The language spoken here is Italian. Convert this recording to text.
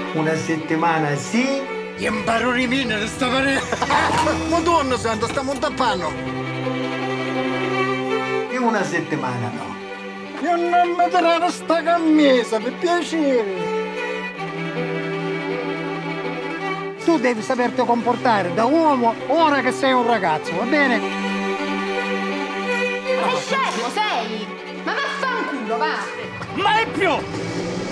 Una settimana sì. Gli imparoni mine sta pare. Madonna santa, stiamo tappando. E una settimana no. Io non mi tirare sta camicia, per piacere. Tu devi saperti comportare da uomo ora che sei un ragazzo, va bene? Sei scemo, sei! Ma vaffanculo, va! Mai più!